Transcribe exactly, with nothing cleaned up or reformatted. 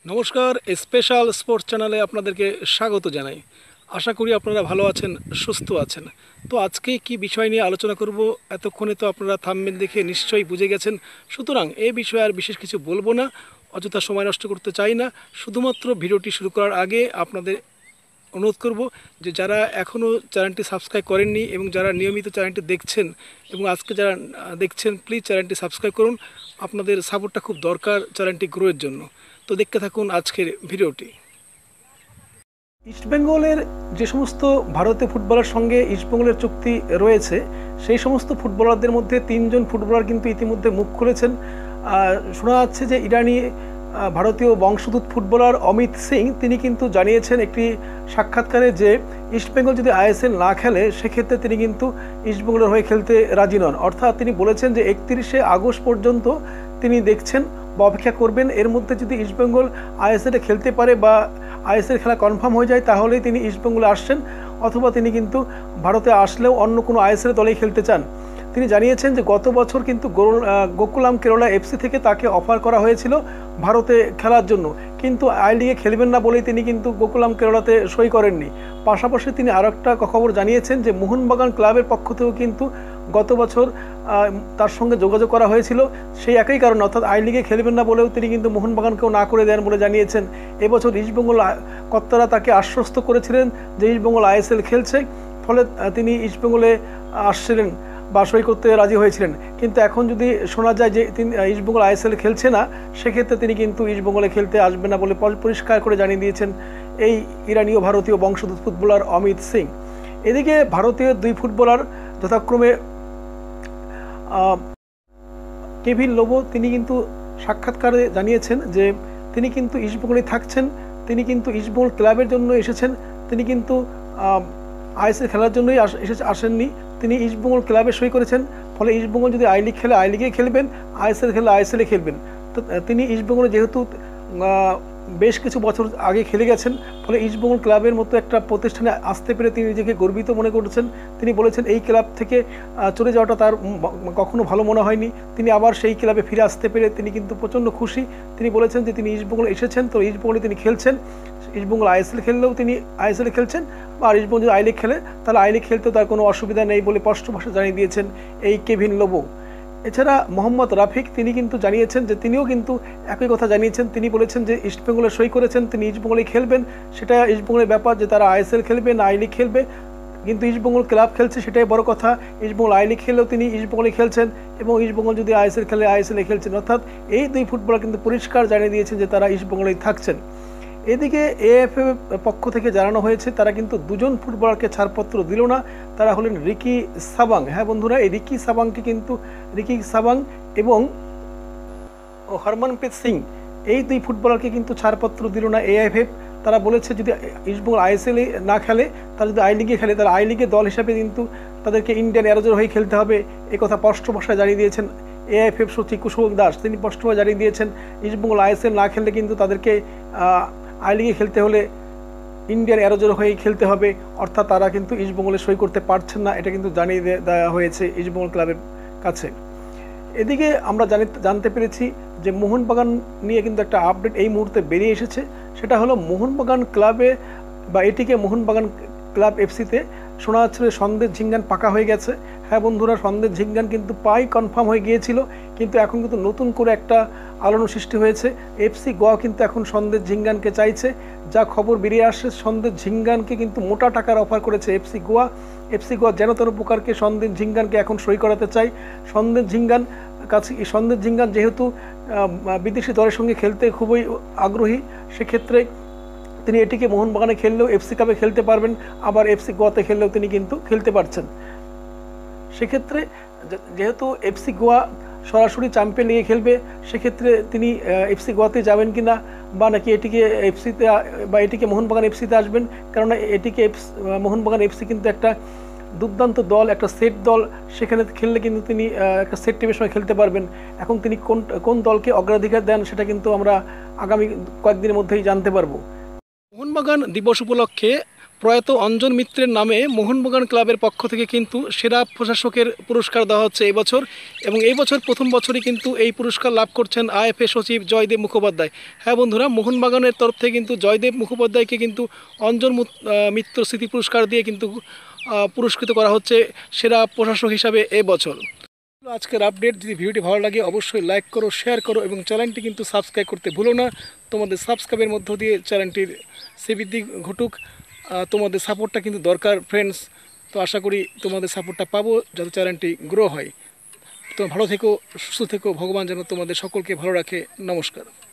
নমস্কার, special sports চ্যানেলে আপনাদেরকে স্বাগত জানাই। আশা করি আপনারা ভালো আছেন, সুস্থ আছেন। তো আজকে কি বিষয় নিয়ে আলোচনা করব এতক্ষণে তো আপনারা থাম্বনেল দেখে নিশ্চয়ই বুঝে গেছেন। সুতরাং এই বিষয়ে আর বিশেষ কিছু বলবো না, অযথা সময় নষ্ট করতে চাই না। শুধুমাত্র ভিডিওটি শুরু করার আগে আপনাদের অনুরোধ করব যে যারা এখনও চ্যানেলটি সাবস্ক্রাইব করেননি এবং যারা নিয়মিত চ্যানেলটি দেখছেন এবং আজকে যারা দেখছেন, প্লিজ চ্যানেলটি সাবস্ক্রাইব করুন। আপনাদের সাপোর্টটা খুব দরকার চ্যানেলটি গ্রোয়ের জন্য। তো দেখতে থাকুন আজকের ভিডিওটি। ইস্টবেঙ্গলের যে সমস্ত ভারতীয় ফুটবলার সঙ্গে ইস্টবেঙ্গলের চুক্তি রয়েছে, সেই সমস্ত ফুটবলারদের মধ্যে তিনজন ফুটবলার কিন্তু ইতিমধ্যে মুখ খুলেছেন। শোনা যাচ্ছে যে ইরানি ভারতীয় বংশোদ্ভূত ফুটবলার অমিত সিং তিনি কিন্তু জানিয়েছেন একটি সাক্ষাৎকারে যে ইস্টবেঙ্গল যদি আইএসএল না খেলে সেক্ষেত্রে তিনি কিন্তু ইস্টবেঙ্গলের হয়ে খেলতে রাজি নন। অর্থাৎ তিনি বলেছেন যে একত্রিশে আগস্ট পর্যন্ত তিনি দেখছেন বা অপেক্ষা করবেন। এর মধ্যে যদি ইস্টবেঙ্গল আইএসএলে খেলতে পারে বা আইএসএল খেলা কনফার্ম হয়ে যায় তাহলেই তিনি ইস্টবেঙ্গলে আসছেন, অথবা তিনি কিন্তু ভারতে আসলেও অন্য কোনো আইএসএল দলেই খেলতে চান। তিনি জানিয়েছেন যে গত বছর কিন্তু গোকুলাম কেরালা এফসি থেকে তাকে অফার করা হয়েছিল ভারতে খেলার জন্য, কিন্তু আই লিগে খেলবেন না বলেই তিনি কিন্তু গোকুলাম কেরালাতে সই করেননি। পাশাপাশি তিনি আরও একটা খবর জানিয়েছেন যে মোহনবাগান ক্লাবের পক্ষ থেকেও কিন্তু গত বছর তার সঙ্গে যোগাযোগ করা হয়েছিল সেই একই কারণে, অর্থাৎ আই লিগে খেলবেন না বলেও তিনি কিন্তু মোহনবাগানকেও না করে দেন বলে জানিয়েছেন। এবছর ইস্টবেঙ্গল কর্তারা তাকে আশ্বস্ত করেছিলেন যে ইস্টবেঙ্গল আইএসএল খেলছে, ফলে তিনি ইস্টবেঙ্গলে আসছিলেন বা সই করতে রাজি হয়েছিলেন। কিন্তু এখন যদি শোনা যায় যে তিনি ইস্টবেঙ্গল আইএসএল খেলছে না, সেক্ষেত্রে তিনি কিন্তু ইস্টবেঙ্গলে খেলতে আসবেন না বলে পরিষ্কার করে জানিয়ে দিয়েছেন এই ইরানীয় ভারতীয় বংশোদ্ভূত ফুটবলার অমিত সিং। এদিকে ভারতীয় দুই ফুটবলার যথাক্রমে কেভিন লোবো তিনি কিন্তু সাক্ষাৎকারে জানিয়েছেন যে তিনি কিন্তু ইস্টবেঙ্গলে থাকছেন, তিনি কিন্তু ইস্টবেঙ্গল ক্লাবের জন্য এসেছেন, তিনি কিন্তু আইএসএল খেলার জন্যই এসে আসেননি। তিনি ইস্টবেঙ্গল ক্লাবে সই করেছেন, ফলে ইস্টবেঙ্গল যদি আই লিগ খেলে আই লিগে খেলবেন, আইএসএল খেলে আইএসএলে খেলবেন। তো তিনি ইস্টবেঙ্গলে যেহেতু বেশ কিছু বছর আগে খেলে গেছেন, ফলে ইস্টবেঙ্গল ক্লাবের মতো একটা প্রতিষ্ঠানে আসতে পেরে তিনি নিজেকে গর্বিত মনে করছেন। তিনি বলেছেন এই ক্লাব থেকে চলে যাওয়াটা তার কখনো ভালো মনে হয়নি, তিনি আবার সেই ক্লাবে ফিরে আসতে পেরে তিনি কিন্তু প্রচণ্ড খুশি। তিনি বলেছেন যে তিনি ইস্টবেঙ্গল এসেছেন, তো ইস্টবেঙ্গলে তিনি খেলছেন, ইস্টবেঙ্গল আইএসএল খেললেও তিনি আইএসএলে খেলছেন, বা ইস্টবেঙ্গল যদি আই লিগ খেলে তাহলে আই লিগ খেলতেও তার কোনো অসুবিধা নেই বলে স্পষ্ট ভাষায় জানিয়ে দিয়েছেন এই কেভিন লোবো। এছাড়া মোহাম্মদ রাফিক তিনি কিন্তু জানিয়েছেন যে তিনিও কিন্তু একই কথা জানিয়েছেন। তিনি বলেছেন যে ইস্টবেঙ্গলে সই করেছেন, তিনি ইস্টবেঙ্গলে খেলবেন, সেটা ইস্টবেঙ্গলের ব্যাপার যে তারা আইএসএল খেলবে না আই লিগ খেলবে, কিন্তু ইস্টবেঙ্গল ক্লাব খেলছে সেটাই বড় কথা। ইস্টবেঙ্গল আই লিগ খেলেও তিনি ইস্টবেঙ্গলে খেলছেন এবং ইস্টবেঙ্গল যদি আইএসএল খেলে আইএসএলে খেলছেন, অর্থাৎ এই দুই ফুটবলার কিন্তু পরিষ্কার জানিয়ে দিয়েছেন যে তারা ইস্টবেঙ্গলেই থাকছেন। এদিকে এএফএ পক্ষ থেকে জানানো হয়েছে তারা কিন্তু দুজন ফুটবলারকে ছাড়পত্র দিল না, তারা হলেন রিকি সাবাং। হ্যাঁ বন্ধুরা, এই রিকি সাবাংকে কিন্তু রিকি সাবাং এবং হরমনপ্রীত সিং এই দুই ফুটবলারকে কিন্তু ছাড়পত্র দিল না এএফএফ। তারা বলেছে যদি ইস্টবেঙ্গল আইএসএলে না খেলে, তারা যদি আই লিগে খেলে, তারা আই লিগে দল হিসাবে কিন্তু তাদেরকে ইন্ডিয়ান অ্যারোজের হয়ে খেলতে হবে, এই কথা স্পষ্ট ভাষায় জানিয়ে দিয়েছেন এএফএফ সচিব কুশল দাস। তিনি স্পষ্টভাবে জানিয়ে দিয়েছেন ইস্টবেঙ্গল আইএসএল না খেললে কিন্তু তাদেরকে আই লিগে খেলতে হলে ইন্ডিয়ান অ্যারোজের হয়ে খেলতে হবে, অর্থাৎ তারা কিন্তু ইস্টবেঙ্গলে সই করতে পারছেন না, এটা কিন্তু জানিয়ে দেওয়া হয়েছে ইস্টবেঙ্গল ক্লাবের কাছে। এদিকে আমরা জানি জানতে পেরেছি যে মোহনবাগান নিয়ে কিন্তু একটা আপডেট এই মুহূর্তে বেরিয়ে এসেছে, সেটা হলো মোহনবাগান ক্লাবে বা এটিকে মোহনবাগান ক্লাব এফসিতে শোনা যাচ্ছিল সন্দেশ ঝিঙ্গান পাকা হয়ে গেছে। হ্যাঁ বন্ধুরা, সন্দেশ ঝিঙ্গান কিন্তু পাই কনফার্ম হয়ে গিয়েছিল, কিন্তু এখন কিন্তু নতুন করে একটা আলোড়ন সৃষ্টি হয়েছে। এফসি গোয়া কিন্তু এখন সন্দেশ ঝিঙ্গানকে চাইছে, যা খবর বেরিয়ে আসছে সন্দেশ ঝিঙ্গানকে কিন্তু মোটা টাকার অফার করেছে এফসি গোয়া। এফসি গোয়া যেন তেন প্রকারকে সন্দেশ ঝিঙ্গানকে এখন সই করাতে চাই। সন্দেশ ঝিঙ্গান কাছে সন্দেশ ঝিঙ্গান যেহেতু বিদেশি দলের সঙ্গে খেলতে খুবই আগ্রহী, সেক্ষেত্রে তিনি এটিকে মোহনবাগানে খেললেও এফসি কাপে খেলতে পারবেন, আবার এফসি গোয়াতে খেললেও তিনি কিন্তু খেলতে পারছেন। সেক্ষেত্রে যেহেতু এফসি গোয়া সরাসরি চ্যাম্পিয়ন লিগে খেলবে, সেক্ষেত্রে তিনি এফসি গোয়াতে যাবেন কি না, বা নাকি এটিকে এফসিতে বা এটিকে মোহনবাগান এফসিতে আসবেন, কারণ এটিকে মোহনবাগান এফসি কিন্তু একটা দুর্দান্ত দল, একটা সেট দল, সেখানে খেললে কিন্তু তিনি একটা সেট টিমের সময় খেলতে পারবেন। এখন তিনি কোন কোন দলকে অগ্রাধিকার দেন সেটা কিন্তু আমরা আগামী কয়েকদিনের মধ্যেই জানতে পারবো। মোহনবাগান দিবস উপলক্ষে প্রয়াত অঞ্জন মিত্রের নামে মোহনবাগান ক্লাবের পক্ষ থেকে কিন্তু সেরা প্রশাসকের পুরস্কার দেওয়া হচ্ছে এই বছর, এবং এই বছর প্রথম বছরই কিন্তু এই পুরস্কার লাভ করছেন আইএফএ সচিব জয়দেব মুখোপাধ্যায়। হ্যাঁ বন্ধুরা, মোহনবাগানের তরফ থেকে কিন্তু জয়দেব মুখোপাধ্যায়কে কিন্তু অঞ্জন মিত্র স্মৃতি পুরস্কার দিয়ে কিন্তু পুরস্কৃত করা হচ্ছে সেরা প্রশাসক হিসাবে এবছর। আজকের আপডেট, যদি ভিডিওটি ভালো লাগে অবশ্যই লাইক করো, শেয়ার করো এবং চ্যানেলটি কিন্তু সাবস্ক্রাইব করতে ভুলো না। তোমাদের সাবস্ক্রাইবের মধ্য দিয়ে চ্যানেলটির শ্রীবৃদ্ধি ঘটুক। তোমাদের সাপোর্টটা কিন্তু দরকার ফ্রেন্ডস। তো আশা করি তোমাদের সাপোর্টটা পাবো যাতে চ্যানেলটি গ্রো হয়। তো ভালো থেকো, সুস্থ থেকো, ভগবান যেন তোমাদের সকলকে ভালো রাখে। নমস্কার।